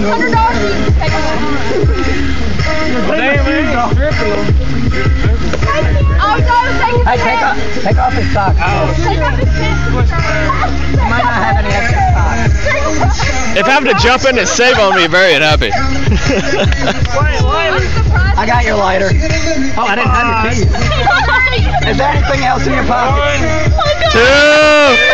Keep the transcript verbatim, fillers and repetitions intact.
hundred dollars for you to take them. Oh, no, take his Hey, take off, take off his socks. Oh. Take off his pants. You might not have any extra socks. If having to jump in and save on me, very unhappy. I got your lighter. Oh, I didn't have your keys. Is there anything else in your pocket? Two.